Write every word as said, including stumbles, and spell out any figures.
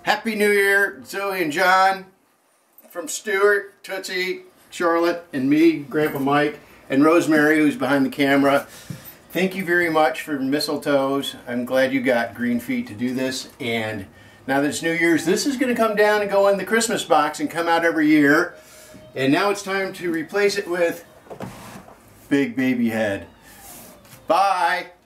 Happy New Year, Zoe and John, from Stuart, Tootsie, Charlotte, and me, Grandpa Mike, and Rosemary, who's behind the camera. Thank you very much for mistletoes. I'm glad you got Green Feet to do this. And now that it's New Year's, this is going to come down and go in the Christmas box and come out every year. And now it's time to replace it with Big Baby Head. Bye!